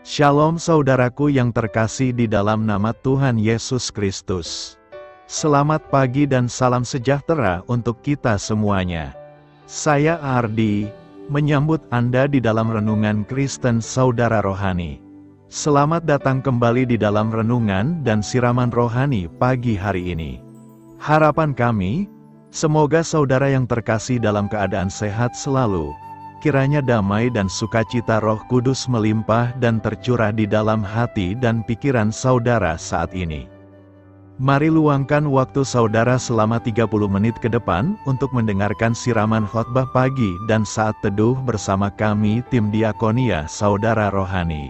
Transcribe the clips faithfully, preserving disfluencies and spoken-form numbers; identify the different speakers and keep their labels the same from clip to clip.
Speaker 1: Shalom saudaraku yang terkasih di dalam nama Tuhan Yesus Kristus. Selamat pagi dan salam sejahtera untuk kita semuanya. Saya Ardi, menyambut Anda di dalam Renungan Kristen Saudara Rohani. Selamat datang kembali di dalam renungan dan siraman rohani pagi hari ini. Harapan kami, semoga saudara yang terkasih dalam keadaan sehat selalu. Kiranya damai dan sukacita Roh Kudus melimpah dan tercurah di dalam hati dan pikiran saudara saat ini. Mari luangkan waktu saudara selama tiga puluh menit ke depan untuk mendengarkan siraman khotbah pagi dan saat teduh bersama kami tim Diakonia Saudara Rohani.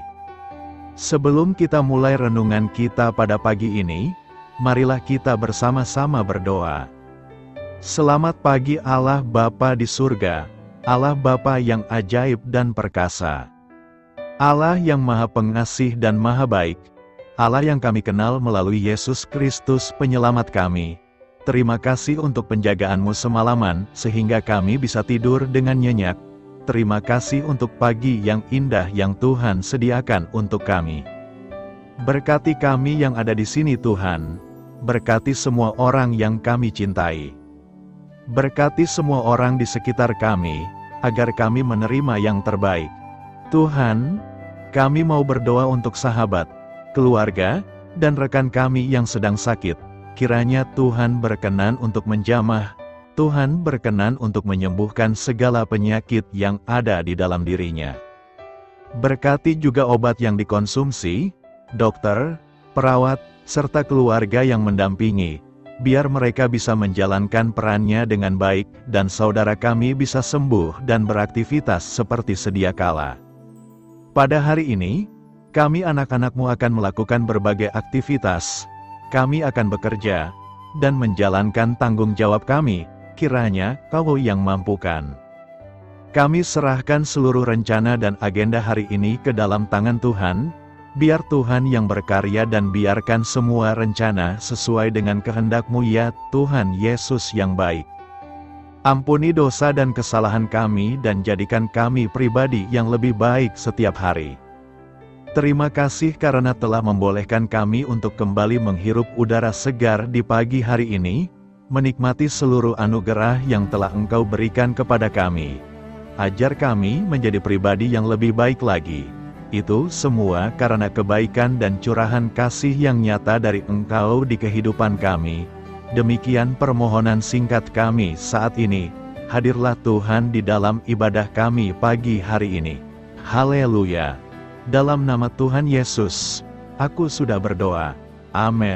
Speaker 1: Sebelum kita mulai renungan kita pada pagi ini, marilah kita bersama-sama berdoa. Selamat pagi Allah Bapa di surga, Allah Bapa yang ajaib dan perkasa. Allah yang maha pengasih dan maha baik. Allah yang kami kenal melalui Yesus Kristus penyelamat kami. Terima kasih untuk penjagaan-Mu semalaman, sehingga kami bisa tidur dengan nyenyak. Terima kasih untuk pagi yang indah yang Tuhan sediakan untuk kami. Berkati kami yang ada di sini Tuhan. Berkati semua orang yang kami cintai. Berkati semua orang di sekitar kami, agar kami menerima yang terbaik. Tuhan, kami mau berdoa untuk sahabat, keluarga, dan rekan kami yang sedang sakit. Kiranya Tuhan berkenan untuk menjamah, Tuhan berkenan untuk menyembuhkan segala penyakit yang ada di dalam dirinya. Berkati juga obat yang dikonsumsi, dokter, perawat, serta keluarga yang mendampingi, biar mereka bisa menjalankan perannya dengan baik, dan saudara kami bisa sembuh dan beraktivitas seperti sedia kala. Pada hari ini, kami anak-anak-Mu akan melakukan berbagai aktivitas. Kami akan bekerja, dan menjalankan tanggung jawab kami, kiranya Kau yang mampukan. Kami serahkan seluruh rencana dan agenda hari ini ke dalam tangan Tuhan. Biar Tuhan yang berkarya dan biarkan semua rencana sesuai dengan kehendak-Mu ya Tuhan Yesus yang baik. Ampuni dosa dan kesalahan kami dan jadikan kami pribadi yang lebih baik setiap hari. Terima kasih karena telah membolehkan kami untuk kembali menghirup udara segar di pagi hari ini, menikmati seluruh anugerah yang telah Engkau berikan kepada kami. Ajar kami menjadi pribadi yang lebih baik lagi. Itu semua karena kebaikan dan curahan kasih yang nyata dari Engkau di kehidupan kami. Demikian permohonan singkat kami saat ini. Hadirlah Tuhan di dalam ibadah kami pagi hari ini. Haleluya. Dalam nama Tuhan Yesus, aku sudah berdoa. Amin.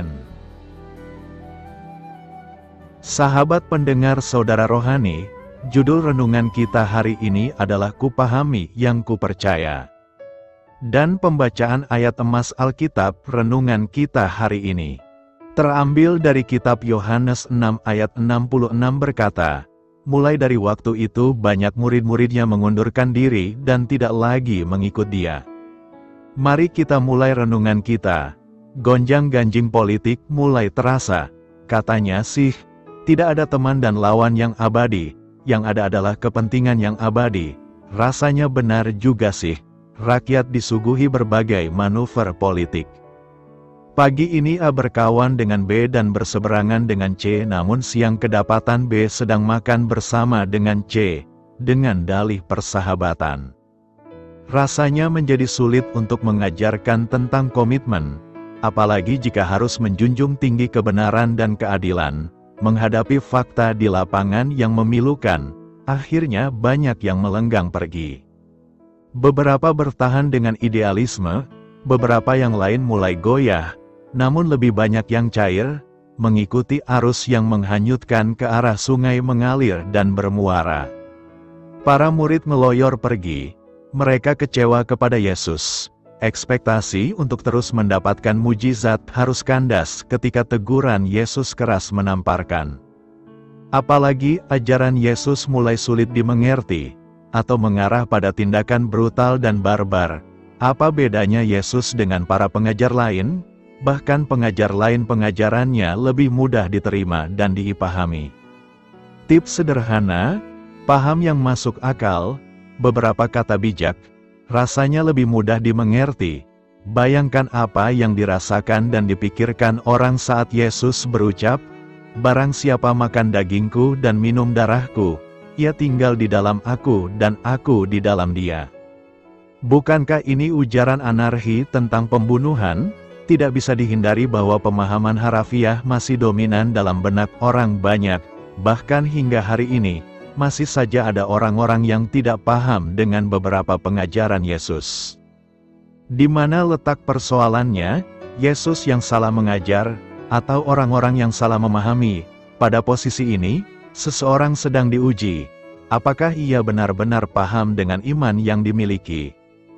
Speaker 1: Sahabat pendengar saudara rohani, judul renungan kita hari ini adalah Kupahami yang Kupercaya. Dan pembacaan ayat emas Alkitab renungan kita hari ini terambil dari kitab Yohanes enam ayat enam puluh enam berkata, mulai dari waktu itu banyak murid-muridnya mengundurkan diri dan tidak lagi mengikut dia. Mari kita mulai renungan kita. Gonjang-ganjing politik mulai terasa. Katanya sih, tidak ada teman dan lawan yang abadi, yang ada adalah kepentingan yang abadi. Rasanya benar juga sih. Rakyat disuguhi berbagai manuver politik. Pagi ini A berkawan dengan B dan berseberangan dengan C, namun siang kedapatan B sedang makan bersama dengan C, dengan dalih persahabatan. Rasanya menjadi sulit untuk mengajarkan tentang komitmen, apalagi jika harus menjunjung tinggi kebenaran dan keadilan, menghadapi fakta di lapangan yang memilukan. Akhirnya banyak yang melenggang pergi. Beberapa bertahan dengan idealisme, beberapa yang lain mulai goyah, namun lebih banyak yang cair, mengikuti arus yang menghanyutkan ke arah sungai mengalir dan bermuara. Para murid meloyor pergi, mereka kecewa kepada Yesus. Ekspektasi untuk terus mendapatkan mujizat harus kandas ketika teguran Yesus keras menamparkan. Apalagi ajaran Yesus mulai sulit dimengerti, atau mengarah pada tindakan brutal dan barbar. Apa bedanya Yesus dengan para pengajar lain? Bahkan pengajar lain pengajarannya lebih mudah diterima dan dipahami. Tips sederhana, paham yang masuk akal, beberapa kata bijak, rasanya lebih mudah dimengerti, Bayangkan apa yang dirasakan dan dipikirkan orang saat Yesus berucap, "Barang siapa makan dagingku dan minum darahku, ia tinggal di dalam aku dan aku di dalam dia." Bukankah ini ujaran anarki tentang pembunuhan? Tidak bisa dihindari bahwa pemahaman harafiah masih dominan dalam benak orang banyak, bahkan hingga hari ini, masih saja ada orang-orang yang tidak paham dengan beberapa pengajaran Yesus. Di mana letak persoalannya? Yesus yang salah mengajar, atau orang-orang yang salah memahami? Pada posisi ini, seseorang sedang diuji. Apakah ia benar-benar paham dengan iman yang dimiliki?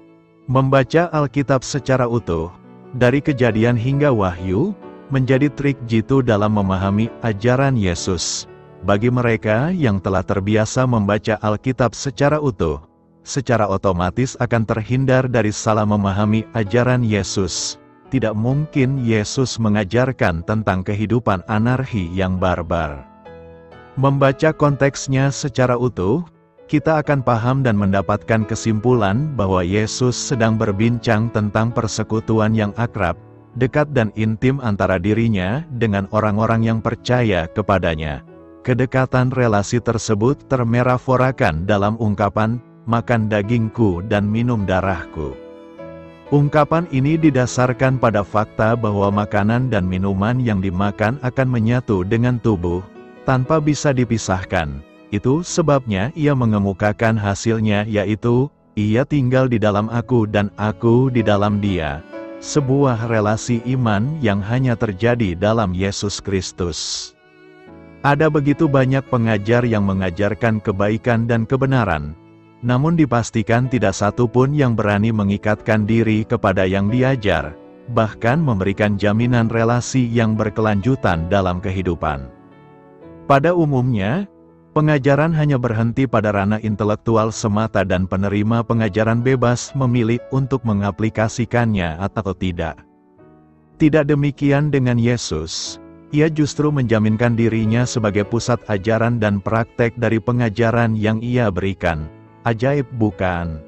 Speaker 1: Membaca Alkitab secara utuh, dari Kejadian hingga Wahyu, menjadi trik jitu dalam memahami ajaran Yesus. Bagi mereka yang telah terbiasa membaca Alkitab secara utuh, secara otomatis akan terhindar dari salah memahami ajaran Yesus. Tidak mungkin Yesus mengajarkan tentang kehidupan anarki yang barbar. Membaca konteksnya secara utuh, kita akan paham dan mendapatkan kesimpulan bahwa Yesus sedang berbincang tentang persekutuan yang akrab, dekat dan intim antara dirinya dengan orang-orang yang percaya kepadanya. Kedekatan relasi tersebut termetaforakan dalam ungkapan, "Makan dagingku dan minum darahku." Ungkapan ini didasarkan pada fakta bahwa makanan dan minuman yang dimakan akan menyatu dengan tubuh, tanpa bisa dipisahkan. Itu sebabnya ia mengemukakan hasilnya, yaitu, ia tinggal di dalam aku dan aku di dalam dia. Sebuah relasi iman yang hanya terjadi dalam Yesus Kristus. Ada begitu banyak pengajar yang mengajarkan kebaikan dan kebenaran, namun dipastikan tidak satu pun yang berani mengikatkan diri kepada yang diajar, bahkan memberikan jaminan relasi yang berkelanjutan dalam kehidupan. Pada umumnya, pengajaran hanya berhenti pada ranah intelektual semata dan penerima pengajaran bebas memilih untuk mengaplikasikannya atau tidak. Tidak demikian dengan Yesus. Ia justru menjaminkan dirinya sebagai pusat ajaran dan praktek dari pengajaran yang ia berikan. Ajaib bukan?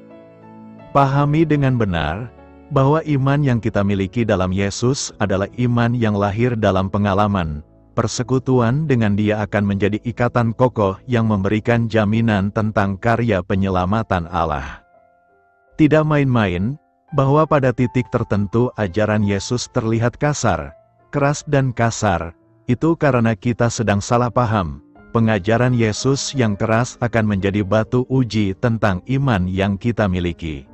Speaker 1: Pahami dengan benar, bahwa iman yang kita miliki dalam Yesus adalah iman yang lahir dalam pengalaman. Persekutuan dengan Dia akan menjadi ikatan kokoh yang memberikan jaminan tentang karya penyelamatan Allah. Tidak main-main, bahwa pada titik tertentu ajaran Yesus terlihat kasar, keras dan kasar, itu karena kita sedang salah paham. Pengajaran Yesus yang keras akan menjadi batu uji tentang iman yang kita miliki.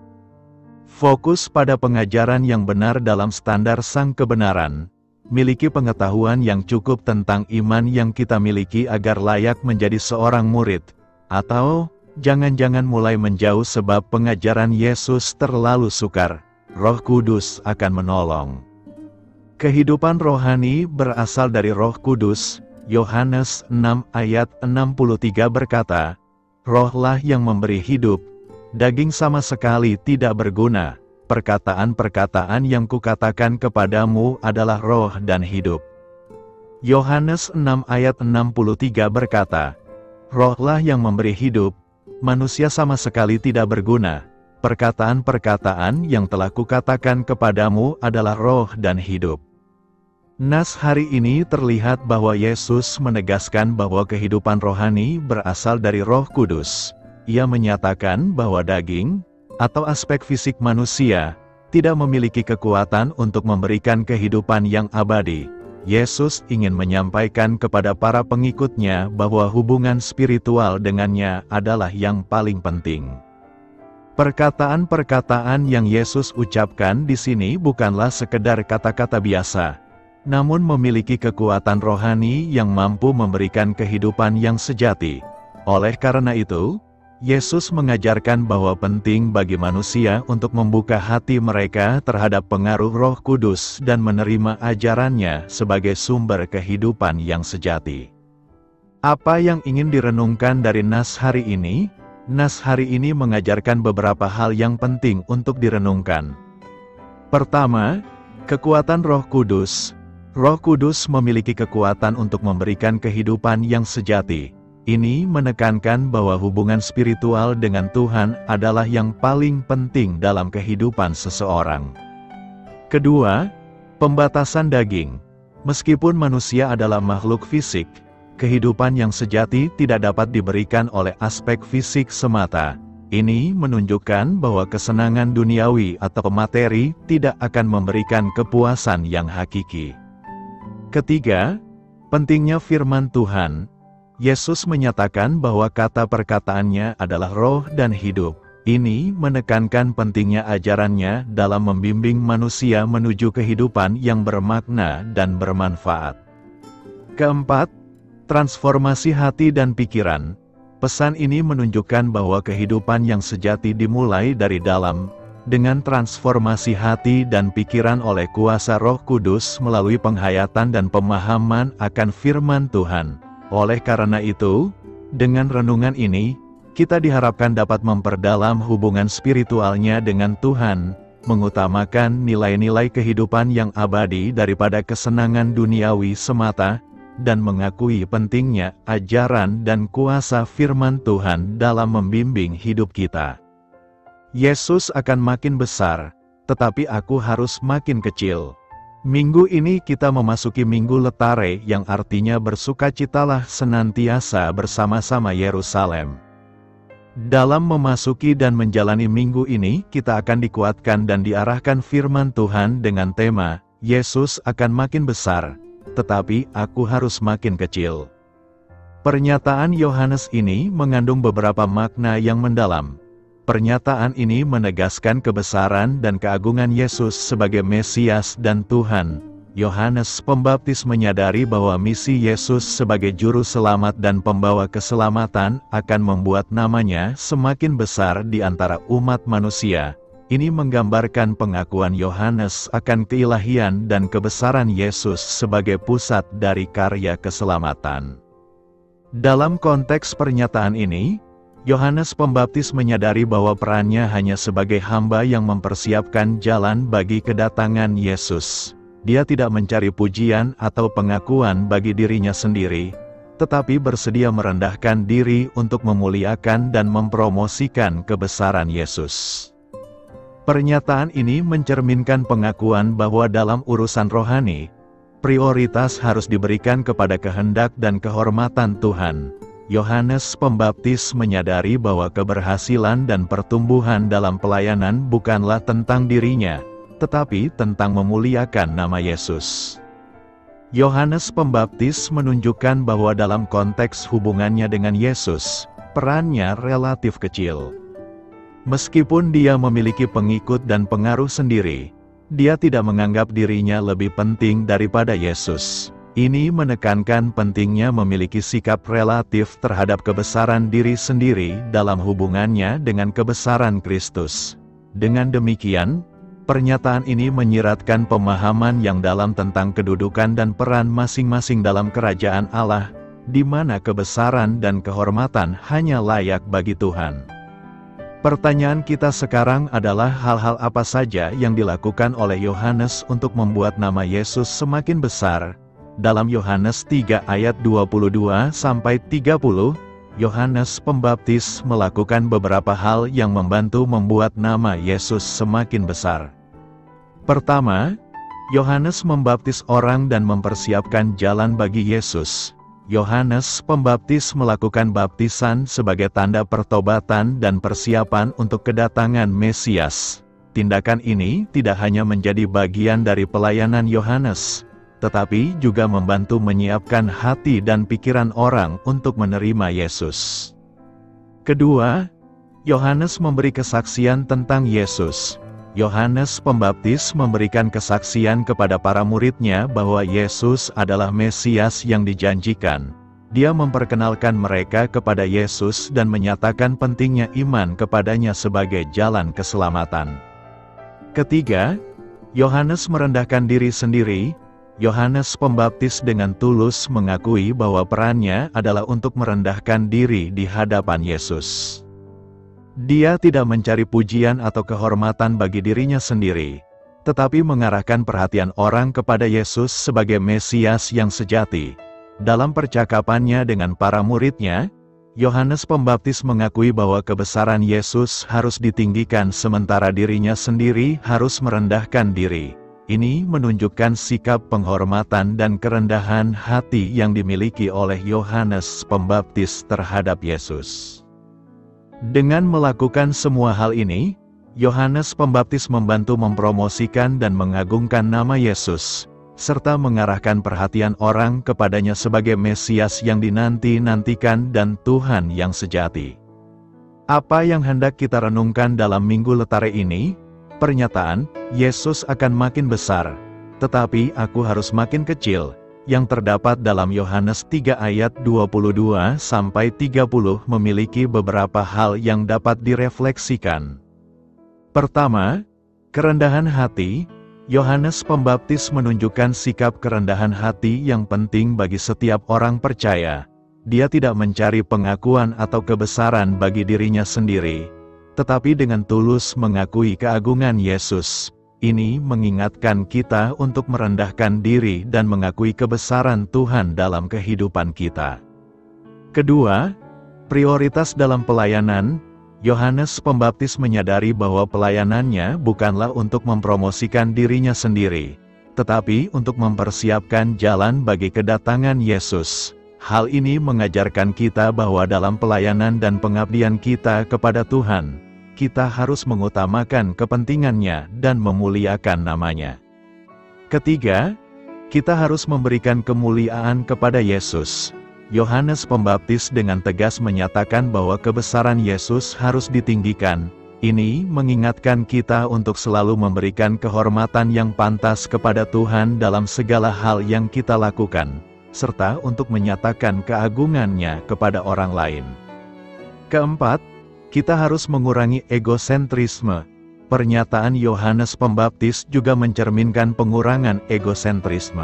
Speaker 1: Fokus pada pengajaran yang benar dalam standar sang kebenaran. Miliki pengetahuan yang cukup tentang iman yang kita miliki agar layak menjadi seorang murid. Atau, jangan-jangan mulai menjauh sebab pengajaran Yesus terlalu sukar. Roh Kudus akan menolong. Kehidupan rohani berasal dari Roh Kudus. Yohanes enam ayat enam puluh tiga berkata, "Rohlah yang memberi hidup, daging sama sekali tidak berguna. Perkataan-perkataan yang kukatakan kepadamu adalah roh dan hidup." Yohanes enam ayat enam puluh tiga berkata, "Rohlah yang memberi hidup, manusia sama sekali tidak berguna. Perkataan-perkataan yang telah kukatakan kepadamu adalah roh dan hidup." Nas hari ini terlihat bahwa Yesus menegaskan bahwa kehidupan rohani berasal dari Roh Kudus. Ia menyatakan bahwa daging, atau aspek fisik manusia, tidak memiliki kekuatan untuk memberikan kehidupan yang abadi. Yesus ingin menyampaikan kepada para pengikutnya bahwa hubungan spiritual dengannya adalah yang paling penting. Perkataan-perkataan yang Yesus ucapkan di sini bukanlah sekedar kata-kata biasa, namun memiliki kekuatan rohani yang mampu memberikan kehidupan yang sejati. Oleh karena itu, Yesus mengajarkan bahwa penting bagi manusia untuk membuka hati mereka terhadap pengaruh Roh Kudus dan menerima ajarannya sebagai sumber kehidupan yang sejati. Apa yang ingin direnungkan dari nas hari ini? Nas hari ini mengajarkan beberapa hal yang penting untuk direnungkan. Pertama, kekuatan Roh Kudus. Roh Kudus memiliki kekuatan untuk memberikan kehidupan yang sejati. Ini menekankan bahwa hubungan spiritual dengan Tuhan adalah yang paling penting dalam kehidupan seseorang. Kedua, pembatasan daging. Meskipun manusia adalah makhluk fisik, kehidupan yang sejati tidak dapat diberikan oleh aspek fisik semata. Ini menunjukkan bahwa kesenangan duniawi atau materi tidak akan memberikan kepuasan yang hakiki. Ketiga, pentingnya firman Tuhan. Yesus menyatakan bahwa kata perkataannya adalah roh dan hidup. Ini menekankan pentingnya ajarannya dalam membimbing manusia menuju kehidupan yang bermakna dan bermanfaat. Keempat, transformasi hati dan pikiran. Pesan ini menunjukkan bahwa kehidupan yang sejati dimulai dari dalam, dengan transformasi hati dan pikiran oleh kuasa Roh Kudus melalui penghayatan dan pemahaman akan firman Tuhan. Oleh karena itu, dengan renungan ini, kita diharapkan dapat memperdalam hubungan spiritualnya dengan Tuhan, mengutamakan nilai-nilai kehidupan yang abadi daripada kesenangan duniawi semata, dan mengakui pentingnya ajaran dan kuasa firman Tuhan dalam membimbing hidup kita. Yesus akan makin besar, tetapi aku harus makin kecil. Minggu ini kita memasuki Minggu Letare yang artinya bersukacitalah senantiasa bersama-sama Yerusalem. Dalam memasuki dan menjalani minggu ini, kita akan dikuatkan dan diarahkan firman Tuhan dengan tema, Yesus akan makin besar, tetapi aku harus makin kecil. Pernyataan Yohanes ini mengandung beberapa makna yang mendalam. Pernyataan ini menegaskan kebesaran dan keagungan Yesus sebagai Mesias dan Tuhan. Yohanes Pembaptis menyadari bahwa misi Yesus sebagai juru selamat dan pembawa keselamatan akan membuat namanya semakin besar di antara umat manusia. Ini menggambarkan pengakuan Yohanes akan keilahian dan kebesaran Yesus sebagai pusat dari karya keselamatan. Dalam konteks pernyataan ini, Yohanes Pembaptis menyadari bahwa perannya hanya sebagai hamba yang mempersiapkan jalan bagi kedatangan Yesus. Dia tidak mencari pujian atau pengakuan bagi dirinya sendiri, tetapi bersedia merendahkan diri untuk memuliakan dan mempromosikan kebesaran Yesus. Pernyataan ini mencerminkan pengakuan bahwa dalam urusan rohani, prioritas harus diberikan kepada kehendak dan kehormatan Tuhan. Yohanes Pembaptis menyadari bahwa keberhasilan dan pertumbuhan dalam pelayanan bukanlah tentang dirinya, tetapi tentang memuliakan nama Yesus. Yohanes Pembaptis menunjukkan bahwa dalam konteks hubungannya dengan Yesus, perannya relatif kecil. Meskipun dia memiliki pengikut dan pengaruh sendiri, dia tidak menganggap dirinya lebih penting daripada Yesus. Ini menekankan pentingnya memiliki sikap relatif terhadap kebesaran diri sendiri dalam hubungannya dengan kebesaran Kristus. Dengan demikian, pernyataan ini menyiratkan pemahaman yang dalam tentang kedudukan dan peran masing-masing dalam kerajaan Allah, di mana kebesaran dan kehormatan hanya layak bagi Tuhan. Pertanyaan kita sekarang adalah hal-hal apa saja yang dilakukan oleh Yohanes untuk membuat nama Yesus semakin besar. Dalam Yohanes tiga ayat dua puluh dua sampai tiga puluh, Yohanes Pembaptis melakukan beberapa hal yang membantu membuat nama Yesus semakin besar. Pertama, Yohanes membaptis orang dan mempersiapkan jalan bagi Yesus. Yohanes Pembaptis melakukan baptisan sebagai tanda pertobatan dan persiapan untuk kedatangan Mesias. Tindakan ini tidak hanya menjadi bagian dari pelayanan Yohanes, tetapi juga membantu menyiapkan hati dan pikiran orang untuk menerima Yesus. Kedua, Yohanes memberi kesaksian tentang Yesus. Yohanes Pembaptis memberikan kesaksian kepada para muridnya bahwa Yesus adalah Mesias yang dijanjikan. Dia memperkenalkan mereka kepada Yesus dan menyatakan pentingnya iman kepadanya sebagai jalan keselamatan. Ketiga, Yohanes merendahkan diri sendiri. Yohanes Pembaptis dengan tulus mengakui bahwa perannya adalah untuk merendahkan diri di hadapan Yesus. Dia tidak mencari pujian atau kehormatan bagi dirinya sendiri, tetapi mengarahkan perhatian orang kepada Yesus sebagai Mesias yang sejati. Dalam percakapannya dengan para muridnya, Yohanes Pembaptis mengakui bahwa kebesaran Yesus harus ditinggikan sementara dirinya sendiri harus merendahkan diri. Ini menunjukkan sikap penghormatan dan kerendahan hati yang dimiliki oleh Yohanes Pembaptis terhadap Yesus. Dengan melakukan semua hal ini, Yohanes Pembaptis membantu mempromosikan dan mengagungkan nama Yesus, serta mengarahkan perhatian orang kepadanya sebagai Mesias yang dinanti-nantikan dan Tuhan yang sejati. Apa yang hendak kita renungkan dalam Minggu Letare ini? Pernyataan, Yesus akan makin besar, tetapi aku harus makin kecil, yang terdapat dalam Yohanes tiga ayat dua puluh dua sampai tiga puluh memiliki beberapa hal yang dapat direfleksikan. Pertama, kerendahan hati. Yohanes Pembaptis menunjukkan sikap kerendahan hati yang penting bagi setiap orang percaya. Dia tidak mencari pengakuan atau kebesaran bagi dirinya sendiri, tetapi dengan tulus mengakui keagungan Yesus. Ini mengingatkan kita untuk merendahkan diri dan mengakui kebesaran Tuhan dalam kehidupan kita. Kedua, prioritas dalam pelayanan. Yohanes Pembaptis menyadari bahwa pelayanannya bukanlah untuk mempromosikan dirinya sendiri, tetapi untuk mempersiapkan jalan bagi kedatangan Yesus. Hal ini mengajarkan kita bahwa dalam pelayanan dan pengabdian kita kepada Tuhan, kita harus mengutamakan kepentingannya dan memuliakan namanya. Ketiga, kita harus memberikan kemuliaan kepada Yesus. Yohanes Pembaptis dengan tegas menyatakan bahwa kebesaran Yesus harus ditinggikan. Ini mengingatkan kita untuk selalu memberikan kehormatan yang pantas kepada Tuhan dalam segala hal yang kita lakukan, serta untuk menyatakan keagungannya kepada orang lain. Keempat, kita harus mengurangi egosentrisme. Pernyataan Yohanes Pembaptis juga mencerminkan pengurangan egosentrisme.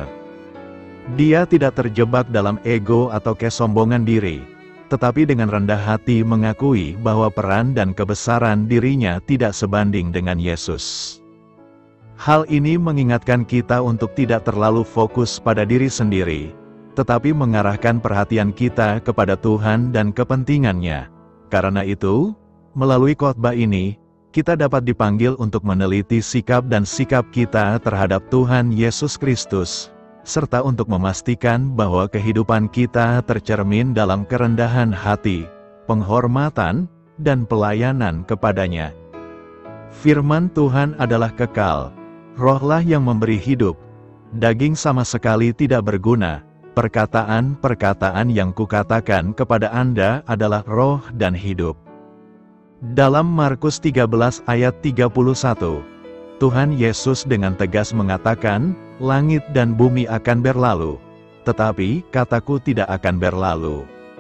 Speaker 1: Dia tidak terjebak dalam ego atau kesombongan diri, tetapi dengan rendah hati mengakui bahwa peran dan kebesaran dirinya tidak sebanding dengan Yesus. Hal ini mengingatkan kita untuk tidak terlalu fokus pada diri sendiri, tetapi mengarahkan perhatian kita kepada Tuhan dan kepentingannya. Karena itu, melalui khotbah ini, kita dapat dipanggil untuk meneliti sikap dan sikap kita terhadap Tuhan Yesus Kristus, serta untuk memastikan bahwa kehidupan kita tercermin dalam kerendahan hati, penghormatan, dan pelayanan kepadanya. Firman Tuhan adalah kekal, Rohlah yang memberi hidup. Daging sama sekali tidak berguna. Perkataan-perkataan yang kukatakan kepada Anda adalah roh dan hidup. Dalam Markus tiga belas ayat tiga puluh satu, Tuhan Yesus dengan tegas mengatakan, langit dan bumi akan berlalu, tetapi kataku tidak akan berlalu.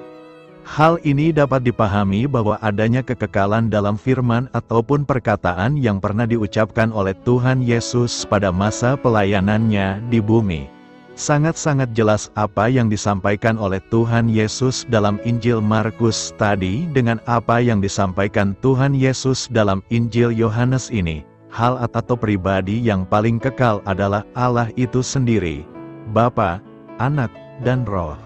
Speaker 1: Hal ini dapat dipahami bahwa adanya kekekalan dalam firman ataupun perkataan yang pernah diucapkan oleh Tuhan Yesus pada masa pelayanannya di bumi. Sangat-sangat jelas apa yang disampaikan oleh Tuhan Yesus dalam Injil Markus tadi dengan apa yang disampaikan Tuhan Yesus dalam Injil Yohanes ini. Hal atau pribadi yang paling kekal adalah Allah itu sendiri, Bapa, Anak, dan Roh.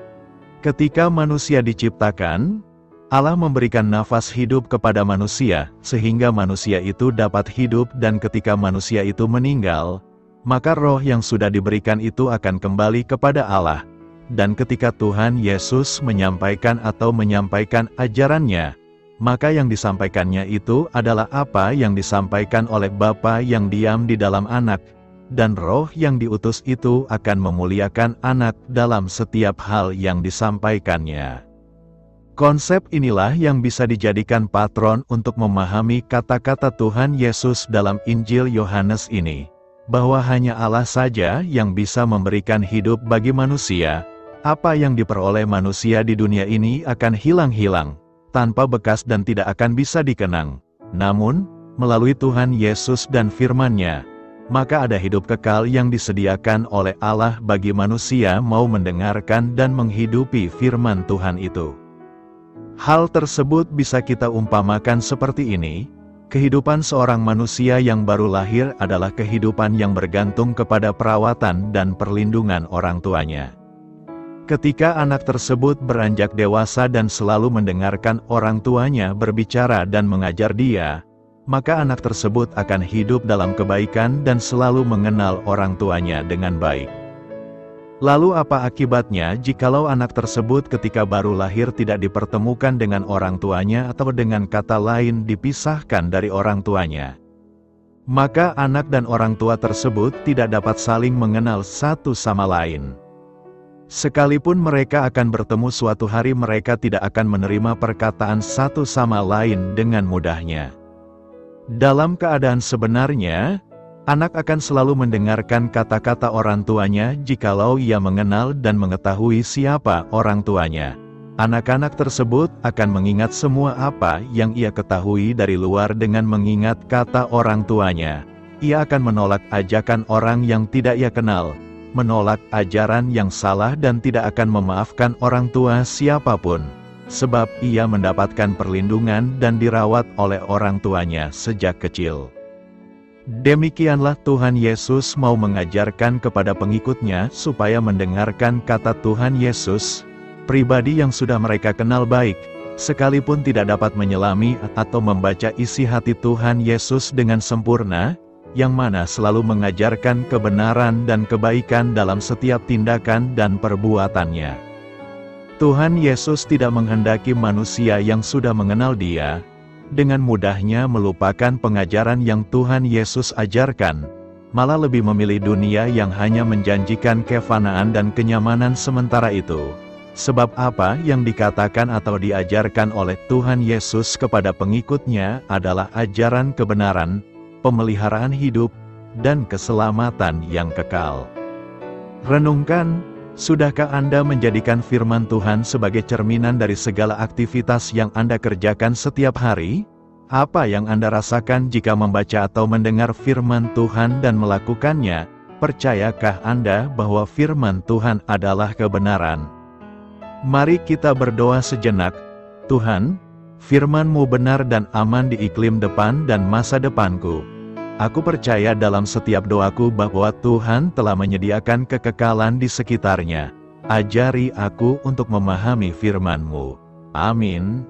Speaker 1: Ketika manusia diciptakan, Allah memberikan nafas hidup kepada manusia, sehingga manusia itu dapat hidup, dan ketika manusia itu meninggal, maka roh yang sudah diberikan itu akan kembali kepada Allah. Dan ketika Tuhan Yesus menyampaikan atau menyampaikan ajarannya, maka yang disampaikannya itu adalah apa yang disampaikan oleh Bapa yang diam di dalam Anak, dan roh yang diutus itu akan memuliakan Anak dalam setiap hal yang disampaikannya. Konsep inilah yang bisa dijadikan patron untuk memahami kata-kata Tuhan Yesus dalam Injil Yohanes ini, bahwa hanya Allah saja yang bisa memberikan hidup bagi manusia. Apa yang diperoleh manusia di dunia ini akan hilang-hilang, tanpa bekas dan tidak akan bisa dikenang. Namun, melalui Tuhan Yesus dan firman-Nya, maka ada hidup kekal yang disediakan oleh Allah bagi manusia mau mendengarkan dan menghidupi firman Tuhan itu. Hal tersebut bisa kita umpamakan seperti ini. Kehidupan seorang manusia yang baru lahir adalah kehidupan yang bergantung kepada perawatan dan perlindungan orang tuanya. Ketika anak tersebut beranjak dewasa dan selalu mendengarkan orang tuanya berbicara dan mengajar dia, maka anak tersebut akan hidup dalam kebaikan dan selalu mengenal orang tuanya dengan baik. Lalu apa akibatnya jikalau anak tersebut ketika baru lahir tidak dipertemukan dengan orang tuanya atau dengan kata lain dipisahkan dari orang tuanya? Maka anak dan orang tua tersebut tidak dapat saling mengenal satu sama lain. Sekalipun mereka akan bertemu suatu hari, mereka tidak akan menerima perkataan satu sama lain dengan mudahnya. Dalam keadaan sebenarnya, anak akan selalu mendengarkan kata-kata orang tuanya jikalau ia mengenal dan mengetahui siapa orang tuanya. Anak-anak tersebut akan mengingat semua apa yang ia ketahui dari luar dengan mengingat kata orang tuanya. Ia akan menolak ajakan orang yang tidak ia kenal, menolak ajaran yang salah dan tidak akan memaafkan orang tua siapapun, sebab ia mendapatkan perlindungan dan dirawat oleh orang tuanya sejak kecil. Demikianlah Tuhan Yesus mau mengajarkan kepada pengikutnya supaya mendengarkan kata Tuhan Yesus, pribadi yang sudah mereka kenal baik, sekalipun tidak dapat menyelami atau membaca isi hati Tuhan Yesus dengan sempurna, yang mana selalu mengajarkan kebenaran dan kebaikan dalam setiap tindakan dan perbuatannya. Tuhan Yesus tidak menghendaki manusia yang sudah mengenal Dia, dengan mudahnya melupakan pengajaran yang Tuhan Yesus ajarkan, malah lebih memilih dunia yang hanya menjanjikan kefanaan dan kenyamanan sementara itu. Sebab apa yang dikatakan atau diajarkan oleh Tuhan Yesus kepada pengikutnya adalah ajaran kebenaran, pemeliharaan hidup, dan keselamatan yang kekal. Renungkan, sudahkah Anda menjadikan firman Tuhan sebagai cerminan dari segala aktivitas yang Anda kerjakan setiap hari? Apa yang Anda rasakan jika membaca atau mendengar firman Tuhan dan melakukannya? Percayakah Anda bahwa firman Tuhan adalah kebenaran? Mari kita berdoa sejenak. Tuhan, firman-Mu benar dan aman di iklim depan dan masa depanku. Aku percaya dalam setiap doaku bahwa Tuhan telah menyediakan kekekalan di sekitarnya. Ajari aku untuk memahami firman-Mu. Amin.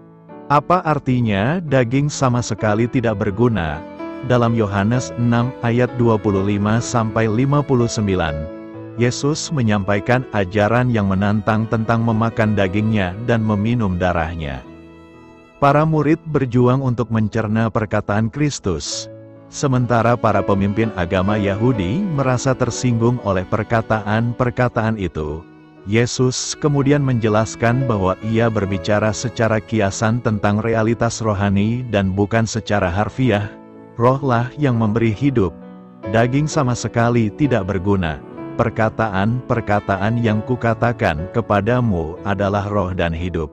Speaker 1: Apa artinya daging sama sekali tidak berguna? Dalam Yohanes enam ayat dua puluh lima sampai lima puluh sembilan, Yesus menyampaikan ajaran yang menantang tentang memakan dagingnya dan meminum darahnya. Para murid berjuang untuk mencerna perkataan Kristus, sementara para pemimpin agama Yahudi merasa tersinggung oleh perkataan-perkataan itu. Yesus kemudian menjelaskan bahwa ia berbicara secara kiasan tentang realitas rohani dan bukan secara harfiah. Rohlah yang memberi hidup, daging sama sekali tidak berguna. Perkataan-perkataan yang kukatakan kepadamu adalah roh dan hidup.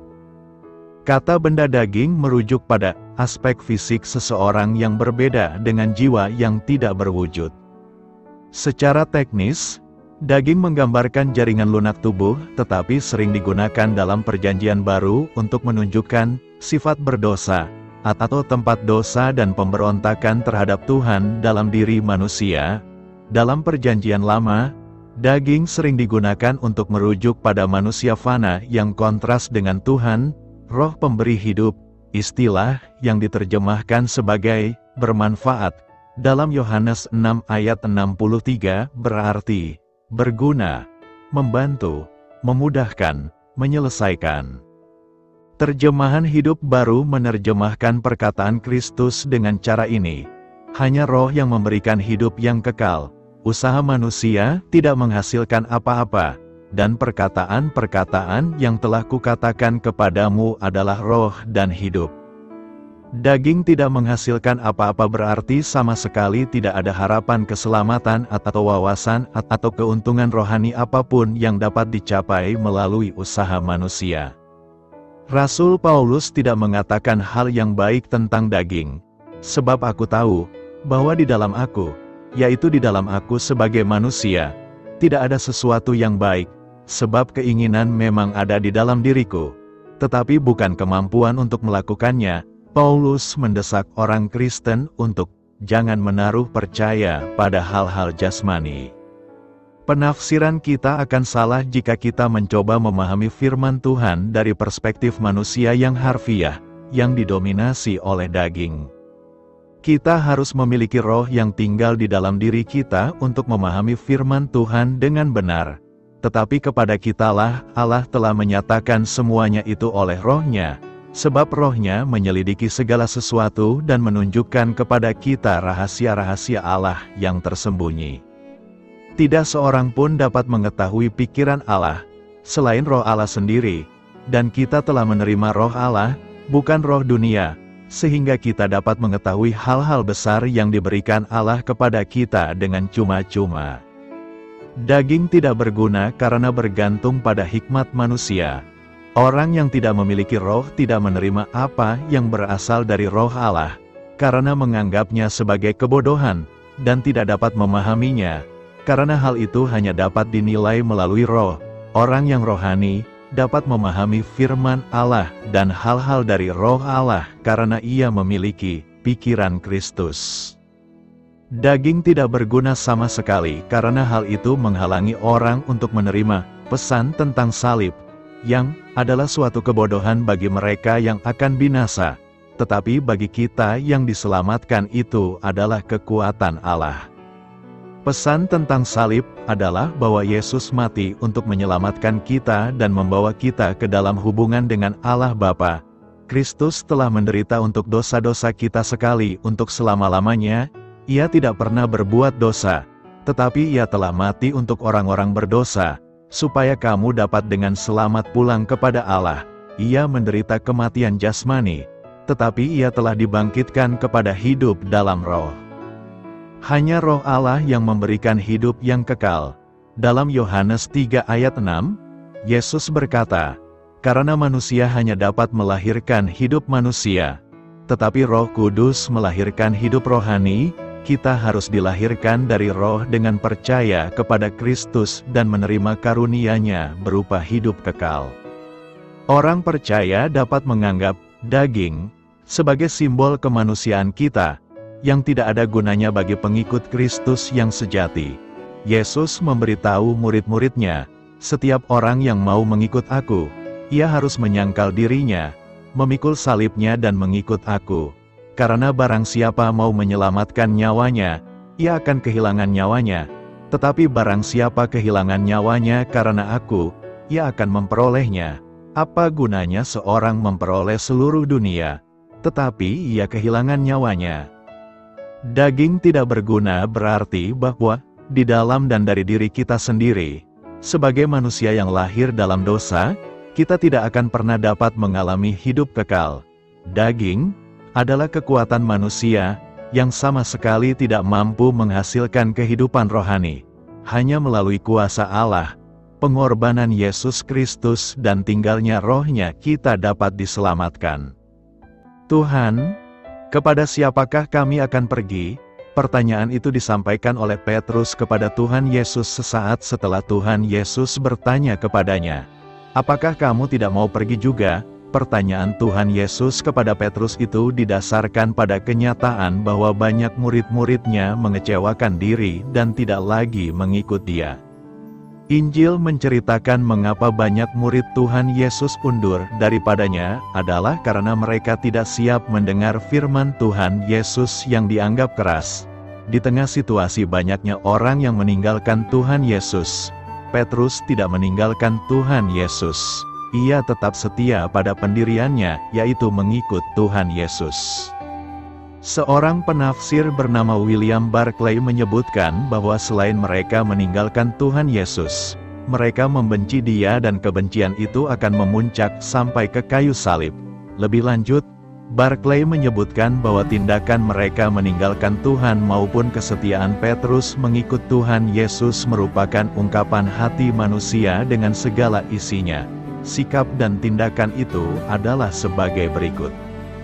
Speaker 1: Kata benda daging merujuk pada aspek fisik seseorang yang berbeda dengan jiwa yang tidak berwujud. Secara teknis, daging menggambarkan jaringan lunak tubuh, tetapi sering digunakan dalam Perjanjian Baru untuk menunjukkan sifat berdosa, atau tempat dosa dan pemberontakan terhadap Tuhan dalam diri manusia. Dalam Perjanjian Lama, daging sering digunakan untuk merujuk pada manusia fana yang kontras dengan Tuhan, roh pemberi hidup, istilah yang diterjemahkan sebagai bermanfaat. Dalam Yohanes enam ayat enam puluh tiga berarti berguna, membantu, memudahkan, menyelesaikan. Terjemahan Hidup Baru menerjemahkan perkataan Kristus dengan cara ini. Hanya roh yang memberikan hidup yang kekal. Usaha manusia tidak menghasilkan apa-apa, dan perkataan-perkataan yang telah kukatakan kepadamu adalah roh dan hidup. Daging tidak menghasilkan apa-apa berarti sama sekali tidak ada harapan keselamatan atau wawasan atau keuntungan rohani apapun yang dapat dicapai melalui usaha manusia. Rasul Paulus tidak mengatakan hal yang baik tentang daging, sebab aku tahu bahwa di dalam aku, yaitu di dalam aku sebagai manusia, tidak ada sesuatu yang baik, sebab keinginan memang ada di dalam diriku, tetapi bukan kemampuan untuk melakukannya. Paulus mendesak orang Kristen untuk jangan menaruh percaya pada hal-hal jasmani. Penafsiran kita akan salah jika kita mencoba memahami firman Tuhan dari perspektif manusia yang harfiah, yang didominasi oleh daging. Kita harus memiliki roh yang tinggal di dalam diri kita untuk memahami firman Tuhan dengan benar. Tetapi kepada kitalah Allah telah menyatakan semuanya itu oleh rohnya, sebab rohnya menyelidiki segala sesuatu dan menunjukkan kepada kita rahasia-rahasia Allah yang tersembunyi. Tidak seorang pun dapat mengetahui pikiran Allah, selain roh Allah sendiri, dan kita telah menerima roh Allah, bukan roh dunia, sehingga kita dapat mengetahui hal-hal besar yang diberikan Allah kepada kita dengan cuma-cuma. Daging tidak berguna karena bergantung pada hikmat manusia. Orang yang tidak memiliki roh tidak menerima apa yang berasal dari roh Allah, karena menganggapnya sebagai kebodohan, dan tidak dapat memahaminya, karena hal itu hanya dapat dinilai melalui roh. Orang yang rohani dapat memahami firman Allah dan hal-hal dari roh Allah karena ia memiliki pikiran Kristus. Daging tidak berguna sama sekali karena hal itu menghalangi orang untuk menerima pesan tentang salib, yang adalah suatu kebodohan bagi mereka yang akan binasa, tetapi bagi kita yang diselamatkan itu adalah kekuatan Allah. Pesan tentang salib adalah bahwa Yesus mati untuk menyelamatkan kita dan membawa kita ke dalam hubungan dengan Allah Bapa. Kristus telah menderita untuk dosa-dosa kita sekali untuk selama-lamanya. Ia tidak pernah berbuat dosa, tetapi Ia telah mati untuk orang-orang berdosa, supaya kamu dapat dengan selamat pulang kepada Allah. Ia menderita kematian jasmani, tetapi Ia telah dibangkitkan kepada hidup dalam roh. Hanya roh Allah yang memberikan hidup yang kekal. Dalam Yohanes tiga ayat enam, Yesus berkata, "Karena manusia hanya dapat melahirkan hidup manusia, tetapi Roh Kudus melahirkan hidup rohani, kita harus dilahirkan dari roh dengan percaya kepada Kristus dan menerima karunia-Nya berupa hidup kekal." Orang percaya dapat menganggap daging sebagai simbol kemanusiaan kita, yang tidak ada gunanya bagi pengikut Kristus yang sejati. Yesus memberitahu murid-muridnya, "Setiap orang yang mau mengikut aku, ia harus menyangkal dirinya, memikul salibnya dan mengikut aku. Karena barang siapa mau menyelamatkan nyawanya, ia akan kehilangan nyawanya. Tetapi barang siapa kehilangan nyawanya karena aku, ia akan memperolehnya. Apa gunanya seorang memperoleh seluruh dunia, tetapi ia kehilangan nyawanya?" Daging tidak berguna berarti bahwa di dalam dan dari diri kita sendiri, sebagai manusia yang lahir dalam dosa, kita tidak akan pernah dapat mengalami hidup kekal. Daging adalah kekuatan manusia yang sama sekali tidak mampu menghasilkan kehidupan rohani. Hanya melalui kuasa Allah, pengorbanan Yesus Kristus dan tinggalnya rohnya kita dapat diselamatkan. Tuhan, kepada siapakah kami akan pergi? Pertanyaan itu disampaikan oleh Petrus kepada Tuhan Yesus sesaat setelah Tuhan Yesus bertanya kepadanya, "Apakah kamu tidak mau pergi juga?" Pertanyaan Tuhan Yesus kepada Petrus itu didasarkan pada kenyataan bahwa banyak murid-muridnya mengecewakan diri dan tidak lagi mengikut Dia. Injil menceritakan mengapa banyak murid Tuhan Yesus undur daripadanya adalah karena mereka tidak siap mendengar firman Tuhan Yesus yang dianggap keras. Di tengah situasi banyaknya orang yang meninggalkan Tuhan Yesus, Petrus tidak meninggalkan Tuhan Yesus. Ia tetap setia pada pendiriannya, yaitu mengikut Tuhan Yesus. Seorang penafsir bernama William Barclay menyebutkan bahwa selain mereka meninggalkan Tuhan Yesus, mereka membenci Dia dan kebencian itu akan memuncak sampai ke kayu salib. Lebih lanjut, Barclay menyebutkan bahwa tindakan mereka meninggalkan Tuhan maupun kesetiaan Petrus mengikut Tuhan Yesus merupakan ungkapan hati manusia dengan segala isinya. Sikap dan tindakan itu adalah sebagai berikut.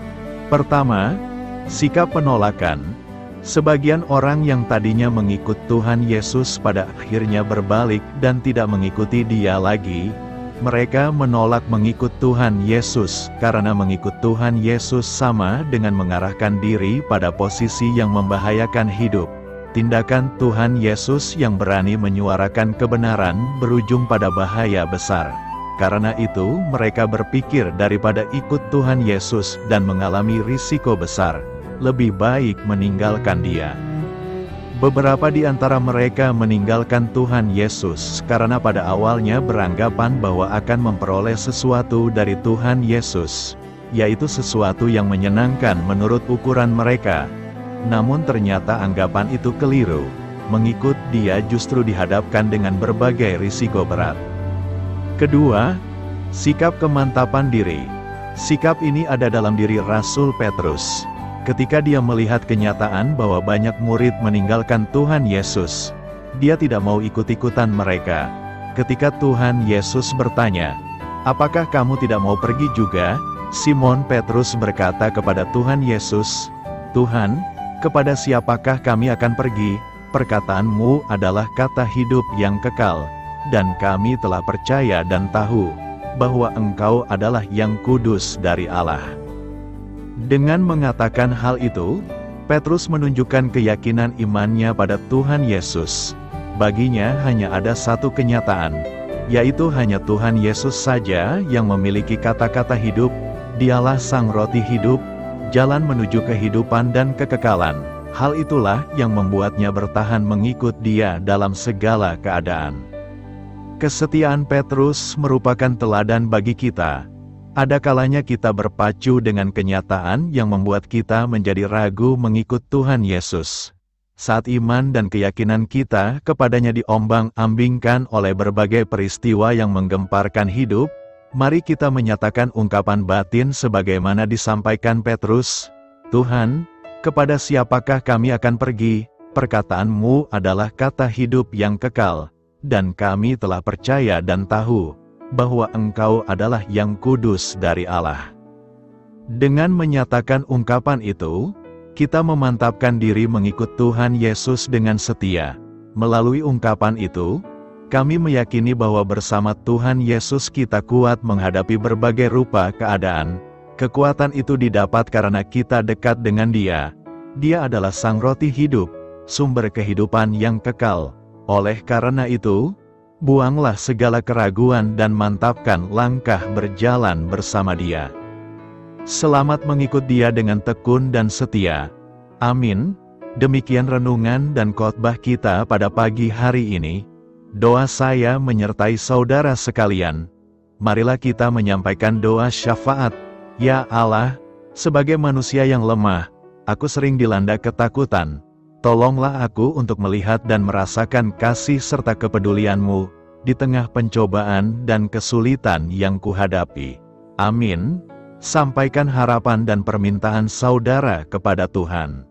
Speaker 1: Pertama, sikap penolakan. Sebagian orang yang tadinya mengikut Tuhan Yesus pada akhirnya berbalik dan tidak mengikuti Dia lagi. Mereka menolak mengikut Tuhan Yesus karena mengikut Tuhan Yesus sama dengan mengarahkan diri pada posisi yang membahayakan hidup. Tindakan Tuhan Yesus yang berani menyuarakan kebenaran berujung pada bahaya besar. Karena itu, mereka berpikir daripada ikut Tuhan Yesus dan mengalami risiko besar, lebih baik meninggalkan Dia. Beberapa di antara mereka meninggalkan Tuhan Yesus karena pada awalnya beranggapan bahwa akan memperoleh sesuatu dari Tuhan Yesus, yaitu sesuatu yang menyenangkan menurut ukuran mereka. Namun ternyata anggapan itu keliru. Mengikut Dia justru dihadapkan dengan berbagai risiko berat. Kedua, sikap kemantapan diri. Sikap ini ada dalam diri Rasul Petrus. Ketika dia melihat kenyataan bahwa banyak murid meninggalkan Tuhan Yesus, dia tidak mau ikut-ikutan mereka. Ketika Tuhan Yesus bertanya, "Apakah kamu tidak mau pergi juga?" Simon Petrus berkata kepada Tuhan Yesus, "Tuhan, kepada siapakah kami akan pergi? Perkataanmu adalah kata hidup yang kekal, dan kami telah percaya dan tahu bahwa Engkau adalah yang kudus dari Allah." Dengan mengatakan hal itu, Petrus menunjukkan keyakinan imannya pada Tuhan Yesus. Baginya hanya ada satu kenyataan, yaitu hanya Tuhan Yesus saja yang memiliki kata-kata hidup. Dialah Sang Roti hidup, jalan menuju kehidupan dan kekekalan. Hal itulah yang membuatnya bertahan mengikut Dia dalam segala keadaan. Kesetiaan Petrus merupakan teladan bagi kita. Ada kalanya kita berpacu dengan kenyataan yang membuat kita menjadi ragu mengikut Tuhan Yesus. Saat iman dan keyakinan kita kepadanya diombang-ambingkan oleh berbagai peristiwa yang menggemparkan hidup, mari kita menyatakan ungkapan batin sebagaimana disampaikan Petrus, "Tuhan, kepada siapakah kami akan pergi? Perkataanmu adalah kata hidup yang kekal, dan kami telah percaya dan tahu bahwa Engkau adalah yang kudus dari Allah." Dengan menyatakan ungkapan itu, kita memantapkan diri mengikut Tuhan Yesus dengan setia. Melalui ungkapan itu, kami meyakini bahwa bersama Tuhan Yesus kita kuat menghadapi berbagai rupa keadaan. Kekuatan itu didapat karena kita dekat dengan Dia. Dia adalah Sang Roti hidup, sumber kehidupan yang kekal. Oleh karena itu, buanglah segala keraguan dan mantapkan langkah berjalan bersama Dia. Selamat mengikut Dia dengan tekun dan setia. Amin. Demikian renungan dan khotbah kita pada pagi hari ini. Doa saya menyertai saudara sekalian. Marilah kita menyampaikan doa syafaat. Ya Allah, sebagai manusia yang lemah, aku sering dilanda ketakutan. Tolonglah aku untuk melihat dan merasakan kasih serta kepedulian-Mu di tengah pencobaan dan kesulitan yang kuhadapi. Amin. Sampaikan harapan dan permintaan saudara kepada Tuhan.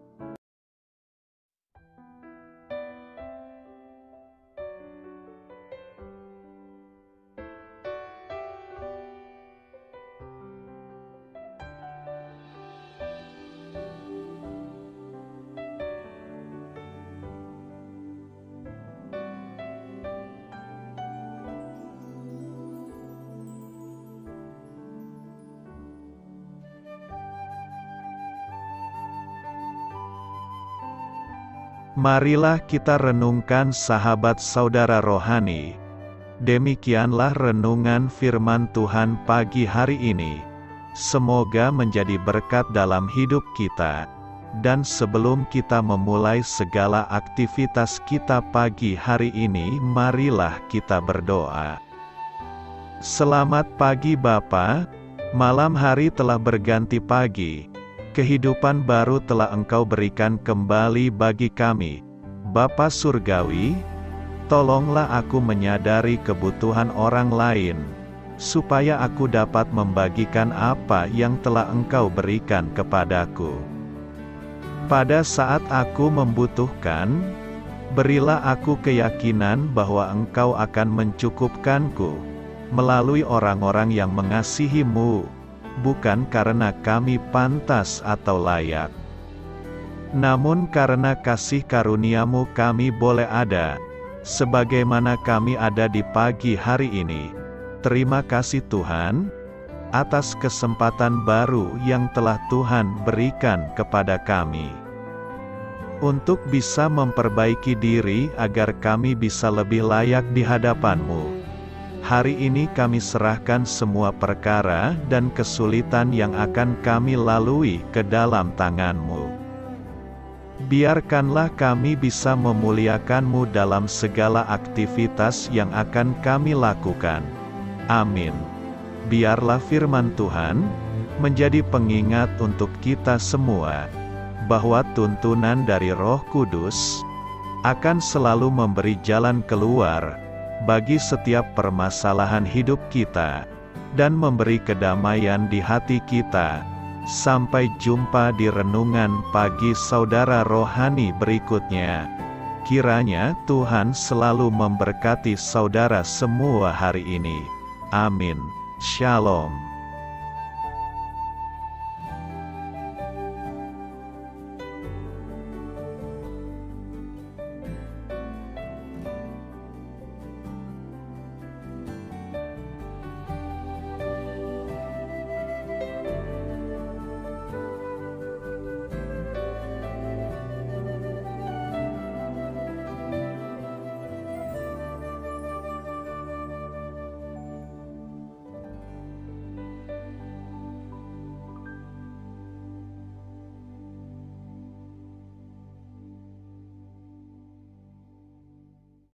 Speaker 1: Marilah kita renungkan sahabat saudara rohani. Demikianlah renungan firman Tuhan pagi hari ini. Semoga menjadi berkat dalam hidup kita. Dan sebelum kita memulai segala aktivitas kita pagi hari ini, marilah kita berdoa. Selamat pagi Bapa, malam hari telah berganti pagi. Kehidupan baru telah Engkau berikan kembali bagi kami. Bapa Surgawi, tolonglah aku menyadari kebutuhan orang lain, supaya aku dapat membagikan apa yang telah Engkau berikan kepadaku. Pada saat aku membutuhkan, berilah aku keyakinan bahwa Engkau akan mencukupkanku, melalui orang-orang yang mengasihi-Mu, bukan karena kami pantas atau layak, namun karena kasih karunia-Mu kami boleh ada, sebagaimana kami ada di pagi hari ini. Terima kasih Tuhan, atas kesempatan baru yang telah Tuhan berikan kepada kami, untuk bisa memperbaiki diri agar kami bisa lebih layak di hadapan-Mu. Hari ini kami serahkan semua perkara dan kesulitan yang akan kami lalui ke dalam tangan-Mu. Biarkanlah kami bisa memuliakan-Mu dalam segala aktivitas yang akan kami lakukan. Amin. Biarlah firman Tuhan menjadi pengingat untuk kita semua, bahwa tuntunan dari Roh Kudus akan selalu memberi jalan keluar bagi setiap permasalahan hidup kita, dan memberi kedamaian di hati kita. Sampai jumpa di renungan pagi saudara rohani berikutnya. Kiranya Tuhan selalu memberkati saudara semua hari ini. Amin. Shalom.